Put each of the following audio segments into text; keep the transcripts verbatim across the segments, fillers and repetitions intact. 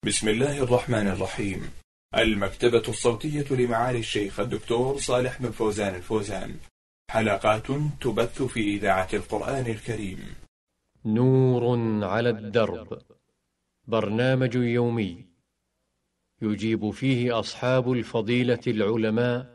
بسم الله الرحمن الرحيم. المكتبة الصوتية لمعالي الشيخ الدكتور صالح بن فوزان الفوزان، حلقات تبث في إذاعة القرآن الكريم. نور على الدرب، برنامج يومي يجيب فيه أصحاب الفضيلة العلماء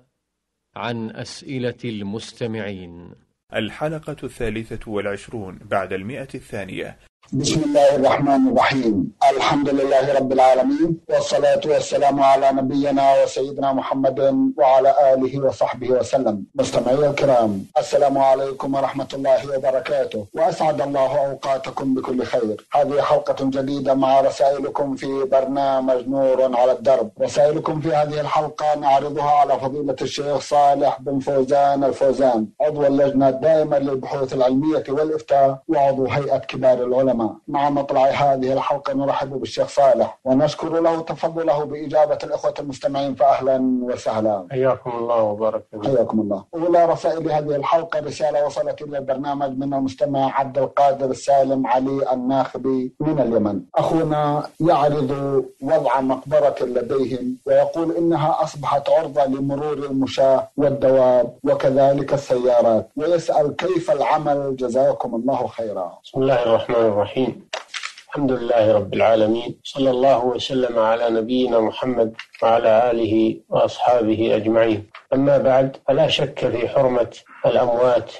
عن أسئلة المستمعين. الحلقة الثالثة والعشرون بعد المئة الثانية. بسم الله الرحمن الرحيم. الحمد لله رب العالمين، والصلاة والسلام على نبينا وسيدنا محمد وعلى آله وصحبه وسلم. مستمعي الكرام، السلام عليكم ورحمة الله وبركاته، وأسعد الله أوقاتكم بكل خير. هذه حلقة جديدة مع رسائلكم في برنامج نور على الدرب. رسائلكم في هذه الحلقة نعرضها على فضيلة الشيخ صالح بن فوزان الفوزان، عضو اللجنة الدائمة للبحوث العلمية والإفتاء وعضو هيئة كبار العلماء. مع مطلع هذه الحلقة نرحب بالشيخ صالح ونشكر له تفضله بإجابة الإخوة المستمعين، فأهلا وسهلا. حياكم الله وبارك فيكم. حياكم الله. أولى رسائل هذه الحلقة رسالة وصلت إلى البرنامج من المستمع عبد القادر السالم علي الناخبي من اليمن. أخونا يعرض وضع مقبرة لديهم ويقول إنها أصبحت عرضة لمرور المشاة والدواب وكذلك السيارات، ويسأل كيف العمل، جزاكم الله خيرا. بسم الله الرحمن الرحيم. الحمد لله رب العالمين، صلى الله وسلم على نبينا محمد وعلى آله وأصحابه أجمعين. أما بعد، فلا شك في حرمة الأموات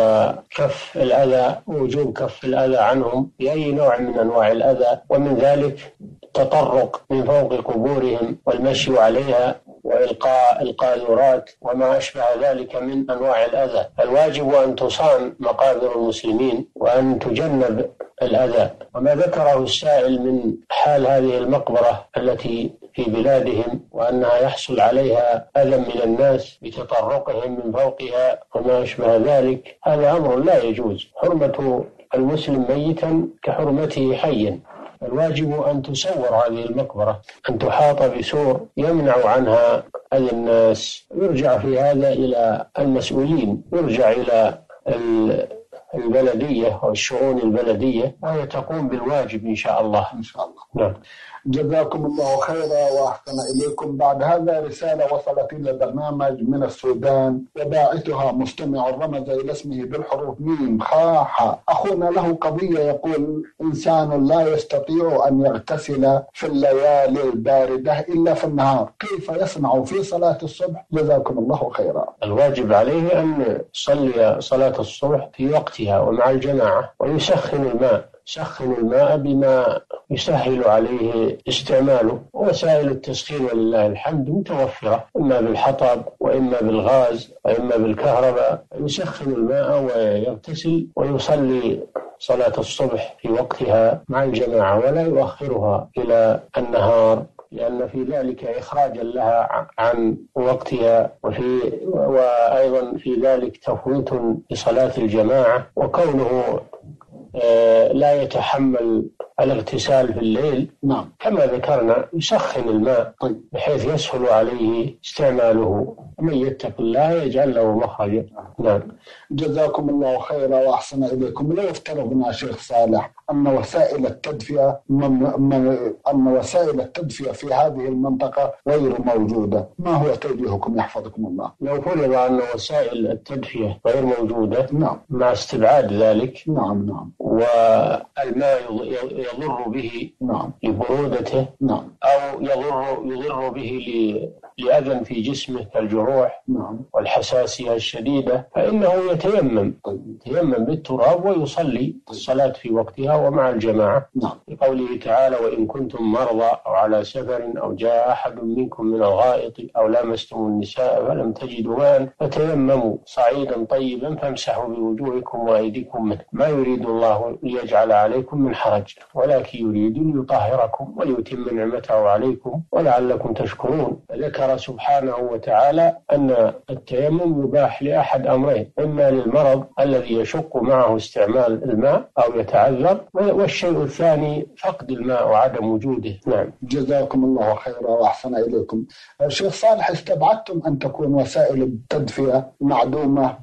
وكف الأذى، ووجوب كف الأذى عنهم بأي نوع من أنواع الأذى، ومن ذلك التطرق من فوق قبورهم والمشي عليها وإلقاء القاذورات وما أشبه ذلك من أنواع الأذى. الواجب أن تصان مقابر المسلمين وأن تجنب الأذى. وما ذكره السائل من حال هذه المقبرة التي في بلادهم وأنها يحصل عليها أذى من الناس بتطرقهم من فوقها وما أشبه ذلك، هذا أمر لا يجوز. حرمة المسلم ميتا كحرمته حيا. الواجب أن تصور هذه المقبرة، أن تحاط بسور يمنع عنها أذى الناس. يرجع في هذا إلى المسؤولين، يرجع إلى البلدية والشؤون البلدية، وهي تقوم بالواجب إن شاء الله. إن شاء الله. نعم. جزاكم الله خيرا وأحسن إليكم. بعد هذا رسالة وصلت إلى البرنامج من السودان، وباعثها مستمع رمز إلى اسمه بالحروف ميم خاء حاء. أخونا له قضية، يقول: إنسان لا يستطيع أن يغتسل في الليالي الباردة إلا في النهار، كيف يصنع في صلاة الصبح؟ جزاكم الله خيرا. الواجب عليه أن يصلي صلاة الصبح في وقتها ومع الجماعة، ويسخن الماء سخن الماء بما يسهل عليه استعماله. وسائل التسخين ولله الحمد متوفرة، إما بالحطب وإما بالغاز وإما بالكهرباء. يسخن الماء ويغتسل ويصلي صلاة الصبح في وقتها مع الجماعة ولا يؤخرها إلى النهار، لأن في ذلك إخراجا لها عن وقتها، وفي وأيضا في ذلك تفويت لصلاة الجماعة. وكونه لا يتحمل الاغتسال في الليل، نعم، كما ذكرنا يسخن الماء طيب، بحيث يسهل عليه استعماله، ومن يتق الله يجعل له مخرجا. نعم. جزاكم الله خيرا وأحسن إليكم. لو افترضنا شيخ صالح أن وسائل التدفئة من من أن وسائل التدفئة في هذه المنطقة غير موجودة، ما هو توجيهكم يحفظكم الله؟ لو فرض أن وسائل التدفئة غير موجودة، نعم، مع استبعاد ذلك، نعم نعم، والماء يضر به نعم لبرودته، نعم، أو يضر يضر به لأذى في جسمه كالجروح نعم، والحساسية الشديدة، فإنه يتيمم يتيمم بالتراب ويصلي الصلاة في وقتها ومع الجماعة، نعم، لقوله تعالى: وإن كنتم مرضى أو على سفر أو جاء أحد منكم من الغائط أو لامستم النساء فلم تجدوا ماء فتيمموا صعيدا طيبا فامسحوا بوجوهكم وأيديكم منه، ما يريد الله ليجعل عليكم من حرج ولكن يريد ليطهركم وليتم نعمته عليكم ولعلكم تشكرون. ذكر ذكر سبحانه وتعالى أن التيمم يباح لأحد أمرين: إما للمرض الذي يشق معه استعمال الماء أو يتعذر، والشيء الثاني فقد الماء وعدم وجوده. نعم. جزاكم الله خيرا وأحسن إليكم. الشيخ صالح، استبعدتم أن تكون وسائل التدفئة معدومة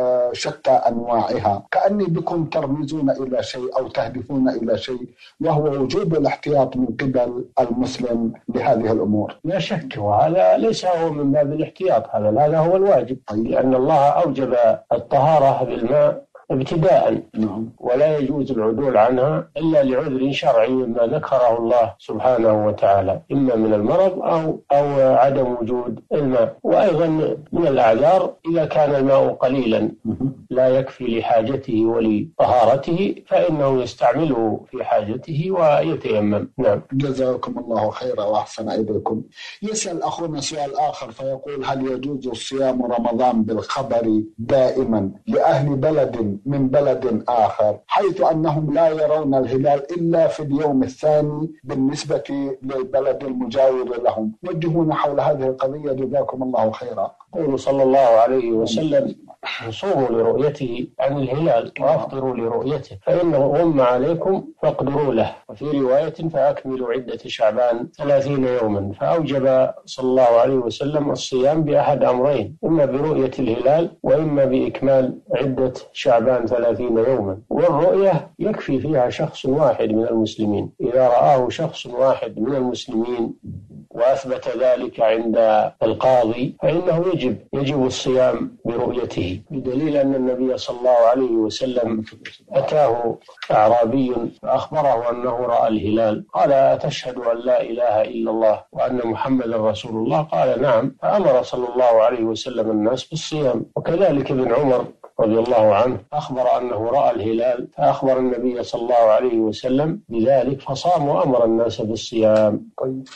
بشتى أنواعها، كأني بكم ترمزون إلى شيء أو تهدفون إلى شيء، وهو وجوب الاحتياط من قبل المسلم لهذه الأمور. لا شك، وهذا ليس هو من باب الاحتياط، هذا هذا هو الواجب، لأن الله أوجب الطهارة بالماء ابتداء، ولا يجوز العدول عنها إلا لعذر شرعي مما ذكره الله سبحانه وتعالى، إما من المرض أو أو عدم وجود الماء. وأيضا من الأعذار إذا كان الماء قليلا لا يكفي لحاجته ولطهارته فإنه يستعمله في حاجته ويتيمم. نعم. جزاكم الله خيرا وأحسن إليكم. يسأل أخونا سؤال آخر فيقول: هل يجوز صيام رمضان بالخبر دائما لأهل بلد من بلد آخر، حيث أنهم لا يرون الهلال إلا في اليوم الثاني بالنسبة للبلد المجاور لهم؟ وجهونا حول هذه القضية جزاكم الله خيرا. قول صلى الله عليه وسلم: صوموا لرؤيته عن الهلال وافطروا لرؤيته، فإنه غم عليكم فاقدروا له. وفي رواية: فأكملوا عدة شعبان ثلاثين يوما. فأوجب صلى الله عليه وسلم الصيام بأحد أمرين: إما برؤية الهلال وإما بإكمال عدة شعبان ثلاثين يوما. والرؤية يكفي فيها شخص واحد من المسلمين، إذا رآه شخص واحد من المسلمين وأثبت ذلك عند القاضي فإنه يجب يجب الصيام برؤيته، بدليل أن النبي صلى الله عليه وسلم أتاه أعرابي فأخبره أنه رأى الهلال، قال: أتشهد أن لا إله إلا الله وأن محمدا رسول الله؟ قال: نعم. فأمر صلى الله عليه وسلم الناس بالصيام. وكذلك ابن عمر رضي الله عنه أخبر أنه رأى الهلال فأخبر النبي صلى الله عليه وسلم بذلك فصام وأمر الناس بالصيام.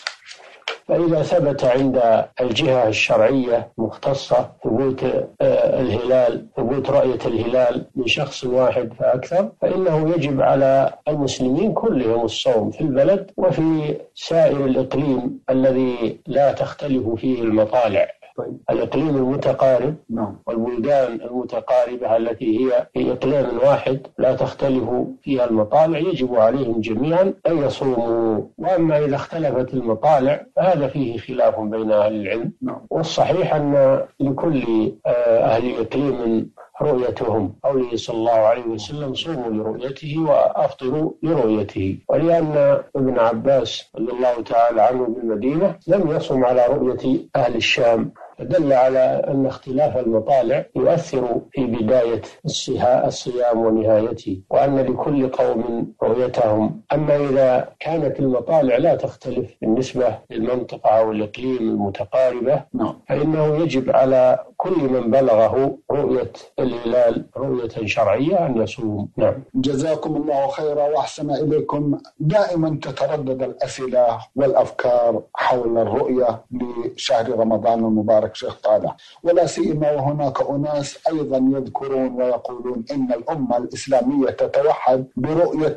فإذا ثبت عند الجهة الشرعية مختصة ثبوت الهلال ثبوت رؤية الهلال لشخص واحد فأكثر، فإنه يجب على المسلمين كلهم الصوم في البلد وفي سائر الإقليم الذي لا تختلف فيه المطالع. طيب. الإقليم المتقارب نعم. والبلدان المتقاربة التي هي في إقليم واحد لا تختلف فيها المطالع يجب عليهم جميعا أن يصوموا. وأما إذا اختلفت المطالع فهذا فيه خلاف بين أهل العلم نعم. والصحيح أن لكل أهل إقليم رؤيتهم. قوله صلى الله عليه وسلم: صوموا لرؤيته وأفطروا لرؤيته. ولأن ابن عباس رضي الله تعالى عنه بالمدينة لم يصم على رؤية أهل الشام، فدل على أن اختلاف المطالع يؤثر في بداية الصيام ونهايته، وأن لكل قوم رؤيتهم. أما إذا كانت المطالع لا تختلف بالنسبة للمنطقة أو الإقليم المتقاربة فإنه يجب على كل من بلغه رؤية الهلال رؤية شرعية أن يصوم. نعم. جزاكم الله خيرا وأحسن إليكم. دائما تتردد الأسئلة والأفكار حول الرؤية لشهر رمضان المبارك شيخ طالع، ولا سيما وهناك أناس أيضا يذكرون ويقولون إن الأمة الإسلامية تتوحد برؤية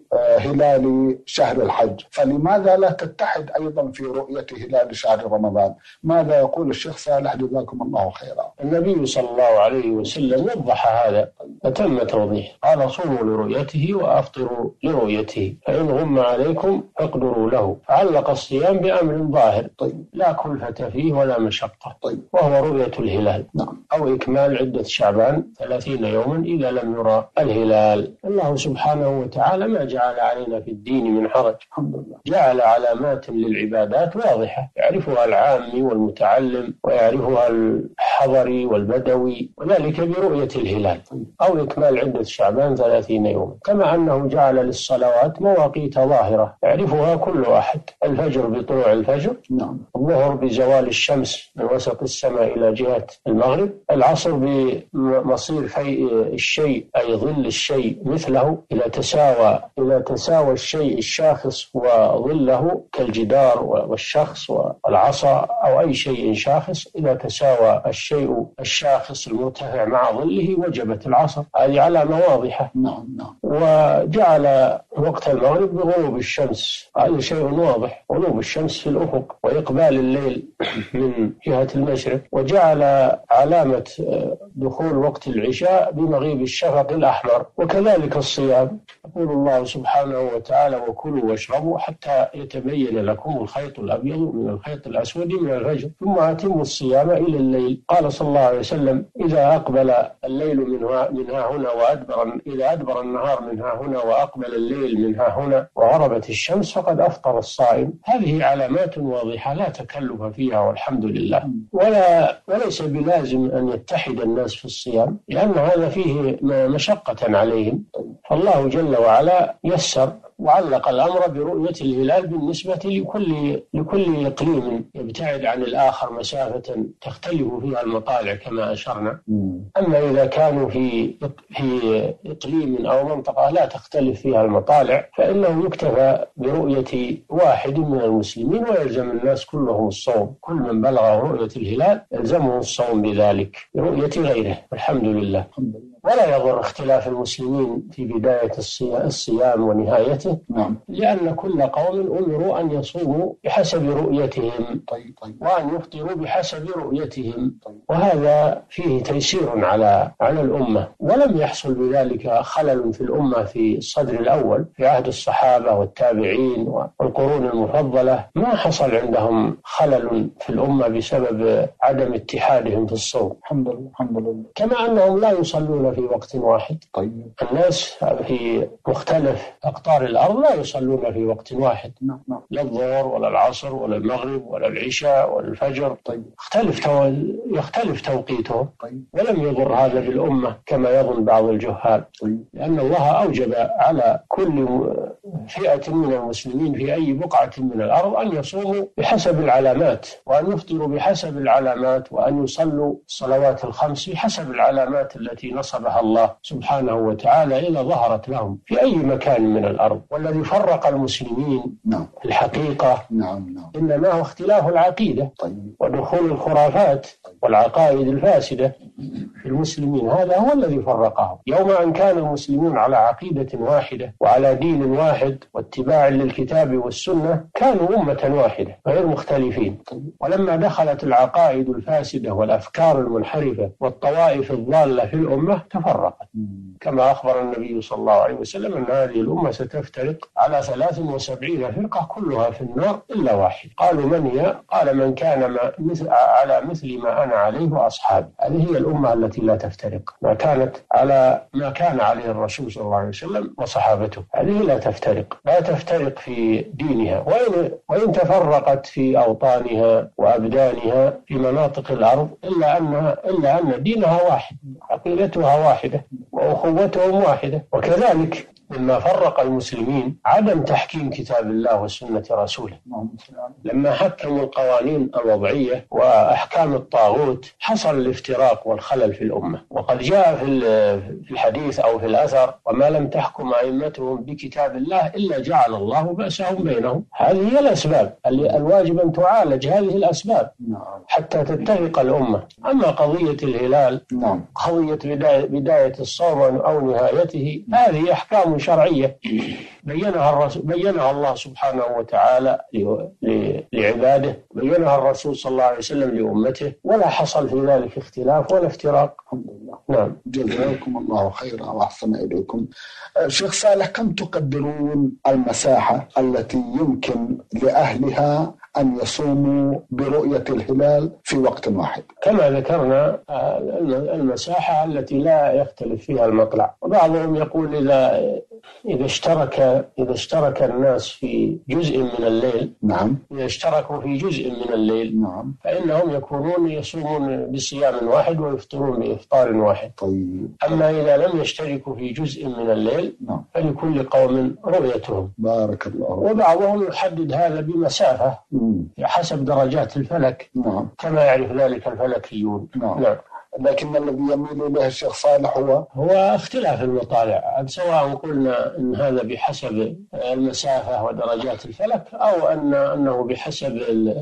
هلال شهر الحج، فلماذا لا تتحد أيضا في رؤية هلال شهر رمضان؟ ماذا يقول الشيخ صالح جزاكم الله خيرا؟ النبي صلى الله عليه وسلم وضح هذا فتم توضيح، قال: صوموا لرؤيته وأفطروا لرؤيته، فإن غم عليكم فاقدروا له. علق الصيام بأمر ظاهر طيب. لا كلفة فيه ولا مشقة طيب. وهو رؤية الهلال نعم. أو إكمال عدة شعبان ثلاثين يوما إذا لم يرى الهلال. الله سبحانه وتعالى ما جعل علينا في الدين من حرج، الحمد لله. جعل علامات للعبادات واضحة يعرفها العامي والمتعلم ويعرفها الحضري والبدوي، وذلك برؤية الهلال أو إكمال عدة شعبان ثلاثين يوما. كما أنه جعل للصلوات مواقيت ظاهرة يعرفها كل أحد: الفجر بطلوع الفجر نعم. الظهر بزوال الشمس من وسط السماء إلى جهة المغرب، العصر بمصير فيء الشيء أي ظل الشيء مثله إذا تساوى إذا تساوى الشيء الشاخص وظله كالجدار والشخص والعصا أو أي شيء شاخص، إذا تساوى الشيء الشيء الشاخص المرتفع مع ظله وجبت العصر، هذه علامة واضحة. نعم نعم. وجعل وقت المغرب بغروب الشمس، هذا شيء واضح، غروب الشمس في الأفق وإقبال الليل من جهة المشرق. وجعل علامة دخول وقت العشاء بمغيب الشفق الأحمر. وكذلك الصيام، يقول الله سبحانه وتعالى: وكلوا واشربوا حتى يتبين لكم الخيط الأبيض من الخيط الأسود من الفجر ثم أتموا الصيام إلى الليل. قال صلى الله عليه وسلم: إذا أقبل الليل من ها هنا وأدبر إذا أدبر النهار من ها هنا وأقبل الليل من ها هنا وغربت الشمس فقد أفطر الصائم. هذه علامات واضحة لا تكلف فيها والحمد لله. ولا وليس بلازم أن يتحد الناس في الصيام، لأن هذا فيه مشقة عليهم، فالله جل وعلا يسر وعلق الأمر برؤية الهلال بالنسبة لكل لكل إقليم يبتعد عن الآخر مسافة تختلف فيها المطالع كما أشرنا. أما إذا كانوا في في إقليم أو منطقة لا تختلف فيها المطالع فإنه يكتفى برؤية واحد من المسلمين ويلزم الناس كلهم الصوم. كل من بلغ رؤية الهلال يلزمه الصوم بذلك برؤية غيره، والحمد لله. ولا يضر اختلاف المسلمين في بداية الصيام ونهايته، نعم. لأن كل قوم أمروا أن يصوموا بحسب رؤيتهم، طيب طيب. وأن يفطروا بحسب رؤيتهم. طيب. وهذا فيه تيسير على على الأمة، ولم يحصل بذلك خلل في الأمة في الصدر الأول في عهد الصحابة والتابعين والقرون المفضلة. ما حصل عندهم خلل في الأمة بسبب عدم اتحادهم في الصوم. الحمد لله الحمد لله. كما أنهم لا يصلون في وقت واحد. طيب. الناس في مختلف أقطار الأرض لا يصلون في وقت واحد. نعم نعم. لا الظهر ولا العصر ولا المغرب ولا العشاء ولا الفجر. طيب. يختلف تو... يختلف توقيتهم. طيب. ولم يضر هذا بالأمة كما يظن بعض الجهال. طيب. لأن الله أوجب على كل فئة من المسلمين في أي بقعة من الأرض أن يصوموا بحسب العلامات، وأن يفطروا بحسب العلامات، وأن يصلوا الصلوات الخمس بحسب العلامات التي نصبها الله سبحانه وتعالى إذا ظهرت لهم في أي مكان من الأرض. والذي فرق المسلمين نعم. الحقيقة نعم نعم. إنما هو اختلاف العقيدة. طيب. ودخول الخرافات والعقائد الفاسدة في المسلمين، هذا هو الذي فرقهم. يوم أن كان المسلمون على عقيدة واحدة وعلى دين واحد واتباع للكتاب والسنة كانوا أمة واحدة غير مختلفين. ولما دخلت العقائد الفاسدة والأفكار المنحرفة والطوائف الضالة في الأمة تفرقت، كما أخبر النبي صلى الله عليه وسلم أن هذه الأمة ستفترق على ثلاث وسبعين فرقة كلها في النار إلا واحد. قالوا: من هي؟ قال: من كان مثل على مثل ما أنا عليه وأصحابي. هذه هي الأمة التي لا تفترق، ما كانت على ما كان عليه الرسول صلى الله عليه وسلم وصحابته، هذه لا تفترق، لا تفترق في دينها. وإن, وإن تفرقت في أوطانها وأبدانها في مناطق الأرض إلا أنها إلا أن دينها واحد، عقيدتها واحدة وأخوتهم واحدة. وكذلك مما فرق المسلمين عدم تحكيم كتاب الله وسنة رسوله. لما حكموا القوانين الوضعية وأحكام الطاغوت حصل الافتراق والخلل في الأمة. وقد جاء في الحديث أو في الأثر: وما لم تحكم أئمتهم بكتاب الله إلا جعل الله بأسهم بينهم. هذه هي الأسباب، الواجب أن تعالج هذه الأسباب حتى تتفق الأمة. أما قضية الهلال، قضية بداية الصوم أو نهايته، هذه أحكام شرعية بينها الرسول بينها الله سبحانه وتعالى لعباده، بينها الرسول صلى الله عليه وسلم لأمته، ولا حصل في ذلك اختلاف ولا افتراق. الحمد لله. نعم. جزاكم الله خيرا وأحسن إليكم. شيخ صالح، كم تقدرون المساحة التي يمكن لأهلها أن يصوموا برؤية الهلال في وقت واحد؟ كما ذكرنا المساحة التي لا يختلف فيها المطلع. وبعضهم يقول إذا إذا اشترك إذا اشترك الناس في جزء من الليل، نعم، إذا اشتركوا في جزء من الليل، نعم، فإنهم يكونون يصومون بصيام واحد ويفطرون بإفطار واحد. طيب. أما إذا لم يشتركوا في جزء من الليل، نعم، فلكل قوم رؤيتهم. بارك الله. وبعضهم يحدد هذا بمسافة مم. حسب درجات الفلك، نعم، كما يعرف ذلك الفلكيون. نعم. نعم. لكن الذي يميل إليه الشيخ صالح هو هو اختلاف المطالع، سواء قلنا أن هذا بحسب المسافة ودرجات الفلك أو أن أنه بحسب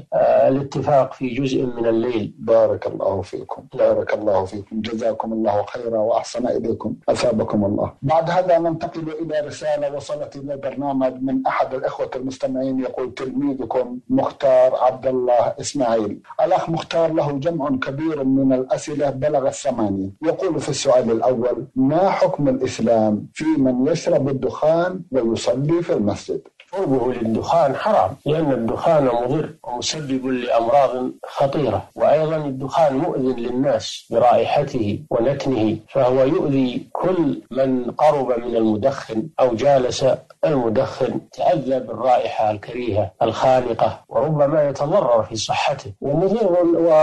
الاتفاق في جزء من الليل. بارك الله فيكم، بارك الله فيكم، جزاكم الله خيرا وأحسن إليكم، أثابكم الله. بعد هذا ننتقل إلى رسالة وصلت إلى البرنامج من أحد الإخوة المستمعين، يقول تلميذكم مختار عبد الله إسماعيل. الأخ مختار له جمع كبير من الأسئلة بلغ الثمانية. يقول في السؤال الأول: ما حكم الإسلام في من يشرب الدخان ويصلي في المسجد؟ شربه للدخان حرام، لأن الدخان مضر ومسبب لأمراض خطيرة، وأيضا الدخان مؤذن للناس برائحته ونتنه، فهو يؤذي كل من قرب من المدخن أو جالس المدخن، تأذى بالرائحة الكريهة الخانقة، وربما يتضرر في صحته، ومضر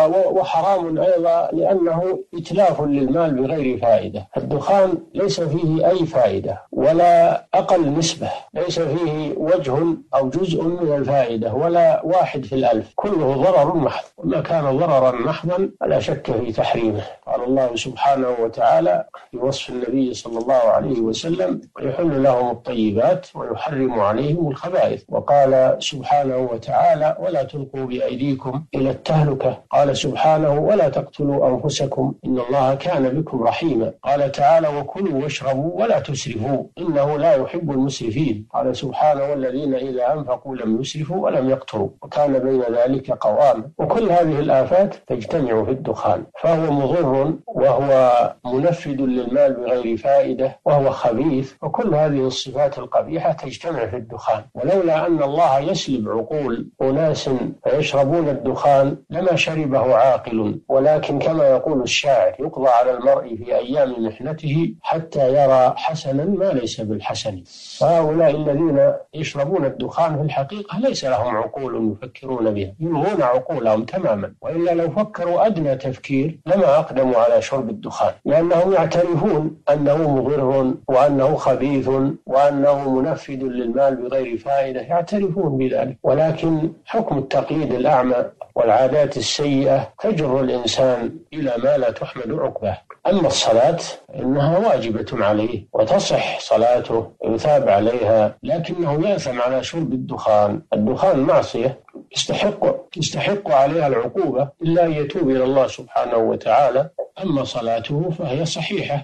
وحرام أيضا لأنه إتلاف للمال بغير فائدة. الدخان ليس فيه أي فائدة ولا أقل نسبة، ليس فيه وجه أو جزء من الفائدة ولا واحد في الألف، كله ضرر محض، وما كان ضررا محضا لا شك في تحريمه. قال الله سبحانه وتعالى في وصف النبي صلى الله عليه وسلم: ويحل لهم الطيبات ويحرم عليهم الخبائث. وقال سبحانه وتعالى: ولا تلقوا بأيديكم إلى التهلكة. قال سبحانه: ولا تقتلوا أنفسكم إن الله كان بكم رحيما. قال تعالى: وكلوا واشربوا ولا تسرفوا إنه لا يحب المسرفين. قال سبحانه: والذين إذا أنفقوا لم يسرفوا ولم يقتروا وكان بين ذلك قواما. وكل هذه الآفات تجتمع في الدخان، فهو مضر وهو منفذ للمال بغير فائدة وهو خبيث، وكل هذه الصفات القبيحة تجتمع في الدخان. ولولا أن الله يسلب عقول أناس فيشربون الدخان لما شربه عاقل، ولكن كما يقول الشاعر: يقضى على المرء في أيام محنته حتى يرى حسنا ما ليس بالحسن. فهؤلاء الذين يشربون الدخان في الحقيقة ليس لهم عقول يفكرون بها، يلغون عقولهم تماما، وإلا لو فكروا أدنى تفكير لما أقدموا على شرب الدخان، لأنهم يعترفون أنه مضر وأنه خبيث وأنه منفذ للمال بغير فائدة، يعترفون بذلك، ولكن حكم التقييد الأعمى والعادات السيئة تجر الإنسان إلى ما لا تحمد عقباه. أما الصلاة إنها واجبة عليه وتصح صلاته يثاب عليها، لكنه يأثم على شرب الدخان. الدخان معصية يستحق, يستحق عليها العقوبة إلا أن يتوب إلى الله سبحانه وتعالى. أما صلاته فهي صحيحة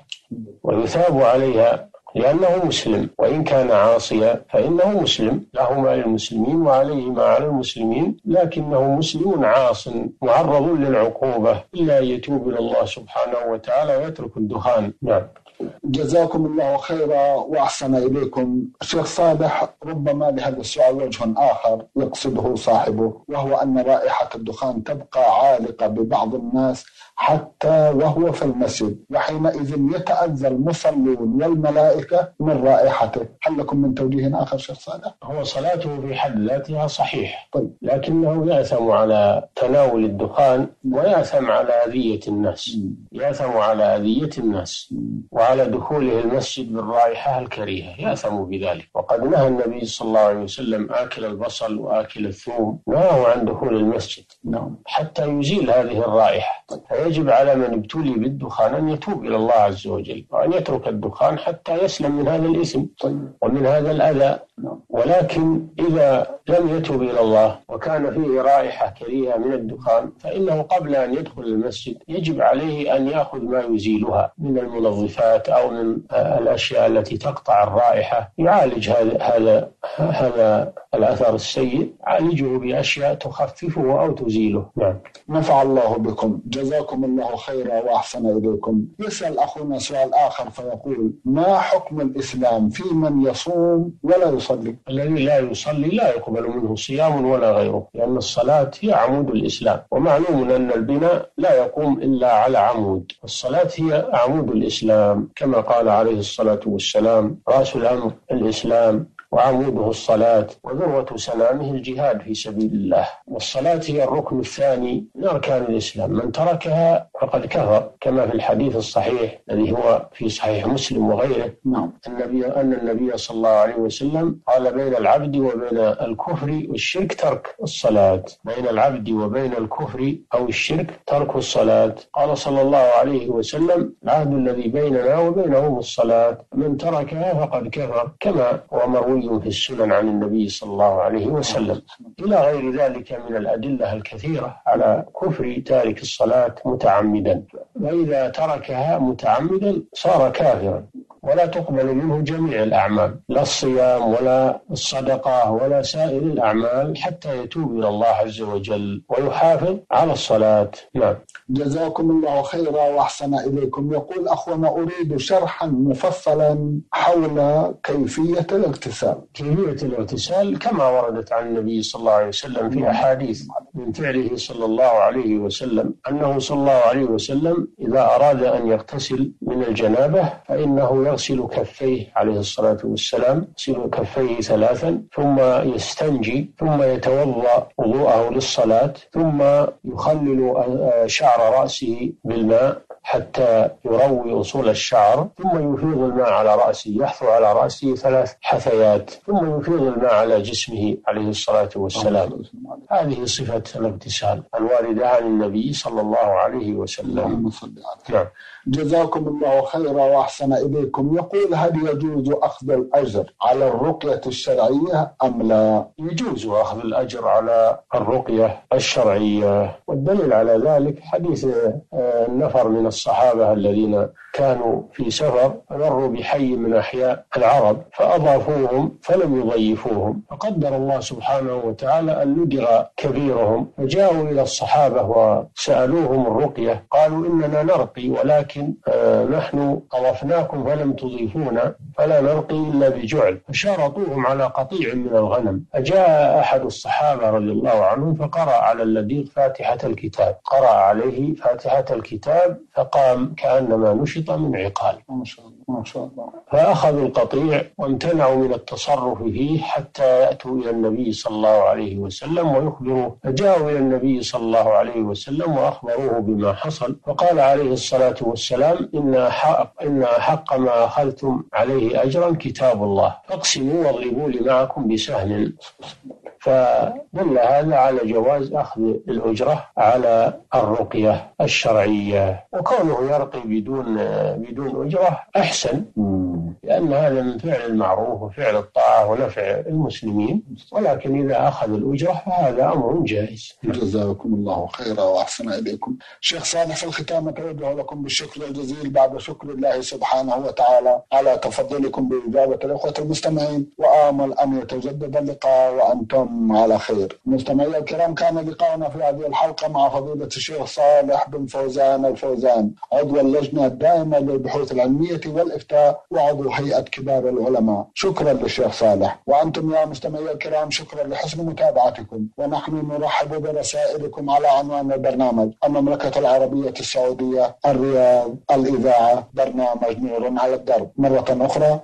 ويثاب عليها لأنه مسلم، وإن كان عاصيا فإنه مسلم، له ما للمسلمين وعليه ما على المسلمين، لكنه مسلم عاص معرض للعقوبة إلا يتوب إلى الله سبحانه وتعالى ويترك الدخان. نعم. جزاكم الله خيرا وأحسن إليكم. الشيخ صالح، ربما لهذا السؤال وجه آخر يقصده صاحبه، وهو أن رائحة الدخان تبقى عالقة ببعض الناس حتى وهو في المسجد، وحينئذ يتأذى المصلون والملائكة من رائحته. هل لكم من توجيه آخر شيخ صالح؟ هو صلاته في حد ذاتها صحيح، طيب. لكنه يأثم على تناول الدخان ويأثم على أذية الناس، يأثم على أذية الناس وعلى دخوله المسجد بالرائحة الكريهة، يأثم بذلك. وقد نهى النبي صلى الله عليه وسلم آكل البصل وآكل الثوم، نهاه عن دخول المسجد حتى يزيل هذه الرائحة. فيجب على من ابتلي بالدخان أن يتوب إلى الله عز وجل وأن يترك الدخان حتى يسلم من هذا الإثم ومن هذا الأذى. ولكن إذا لم يتوب إلى الله وكان فيه رائحة كريهة من الدخان، فإنه قبل أن يدخل المسجد يجب عليه أن يأخذ ما يزيلها من المنظفات أو من الأشياء التي تقطع الرائحة، يعالج هذا هذا هذا الأثر السيء، يعالجه بأشياء تخففه أو تزيله. نعم. نفع الله بكم، جزاكم الله خيرا وأحسن إليكم. يسأل أخونا سؤال آخر فيقول: ما حكم الإسلام في من يصوم ولا يصلي؟ الذي لا يصلي لا يقبل منه صيام ولا غيره، لأن الصلاة هي عمود الإسلام، ومعلوم أن البناء لا يقوم إلا على عمود. الصلاة هي عمود الإسلام كما قال عليه الصلاة والسلام: رأس الأمر الإسلام وعموده الصلاة وذروة سنامه الجهاد في سبيل الله. والصلاة هي الركن الثاني من أركان الإسلام، من تركها فقد كفر، كما في الحديث الصحيح الذي هو في صحيح مسلم وغيره. نعم. النبي أن النبي صلى الله عليه وسلم قال بين العبد وبين الكفر والشرك ترك الصلاة، بين العبد وبين الكفر أو الشرك ترك الصلاة. قال صلى الله عليه وسلم العهد الذي بيننا وبينهم الصلاة، من تركها فقد كفر، كما هو مروي في السنن عن النبي صلى الله عليه وسلم، إلى غير ذلك من الأدلة الكثيرة على كفر تارك الصلاة متعمدا. وإذا تركها متعمدا صار كافرا، ولا تقبل منه جميع الأعمال، لا الصيام ولا الصدقة ولا سائر الأعمال، حتى يتوب إلى الله عز وجل ويحافظ على الصلاة. نعم. جزاكم الله خيرا وأحسن إليكم. يقول أخونا أريد شرحا مفصلا حول كيفية الاغتسال. كيفية الاغتسال كما وردت عن النبي صلى الله عليه وسلم في أحاديث من فعله صلى الله عليه وسلم، أنه صلى الله عليه وسلم إذا أراد أن يغتسل من الجنابة فإنه يغسل كفيه عليه الصلاة والسلام، يغسل كفيه ثلاثا، ثم يستنجي، ثم يتوضأ وضوءه للصلاة، ثم يخلل شعر رأسه بالماء حتى يروي أصول الشعر، ثم يفيض الماء على رأسه، يحثو على رأسه ثلاث حثيات، ثم يفيض الماء على جسمه عليه الصلاة والسلام. هذه صفة الاغتسال الواردة عن النبي صلى الله عليه وسلم. نعم. جزاكم الله خيرا وأحسن إليكم. يقول هل يجوز أخذ الأجر على الرقية الشرعية أم لا؟ يجوز أخذ الأجر على الرقية الشرعية، والدليل على ذلك حديث النفر من الصحابة الذين كانوا في سفر مروا بحي من أحياء العرب فأضافوهم فلم يضيفوهم، فقدر الله سبحانه وتعالى أن ندر كبيرهم، فجاءوا إلى الصحابة وسألوهم الرقية، قالوا إننا نرقي ولكن آه نحن أضفناكم فلم تضيفونا، فلا نرقي إلا بجعل، فشارطوهم على قطيع من الغنم. فجاء أحد الصحابة رضي الله عنهم فقرأ على اللديغ فاتحة الكتاب، قرأ عليه فاتحة الكتاب فقام كأنما نشط من عقال. ما شاء الله ما شاء الله. فأخذوا القطيع وامتنعوا من التصرف فيه حتى يأتوا إلى النبي صلى الله عليه وسلم ويخبروه، فجاءوا إلى النبي صلى الله عليه وسلم وأخبروه بما حصل، فقال عليه الصلاة والسلام إن حق, إن حق ما أخذتم عليه أجرا كتاب الله، فاقسموا واضربوا لي معكم بسهم. فدل هذا على جواز أخذ الأجرة على الرقية الشرعية، وكونه يرقي بدون بدون أجرة أحسن، لأن هذا من فعل المعروف وفعل الطاعة ونفع المسلمين، ولكن إذا أخذ الأجرة فهذا أمر جائز. جزاكم الله خيرا وأحسن إليكم. شيخ صالح، في الختام أتوجه لكم بالشكر الجزيل بعد شكر الله سبحانه وتعالى على تفضلكم بإجابة الأخوة المستمعين، وآمل أن يتجدد اللقاء وأنتم على خير. مستمعي الكرام، كان لقاؤنا في هذه الحلقة مع فضيلة الشيخ صالح بن فوزان الفوزان، عضو اللجنة الدائمة للبحوث العلمية والإفتاء وعضو هيئة كبار العلماء. شكرا للشيخ صالح. وأنتم يا مستمعي الكرام شكرا لحسن متابعتكم، ونحن نرحب برسائلكم على عنوان البرنامج: المملكة العربية السعودية، الرياض، الإذاعة، برنامج نور على الدرب. مرة أخرى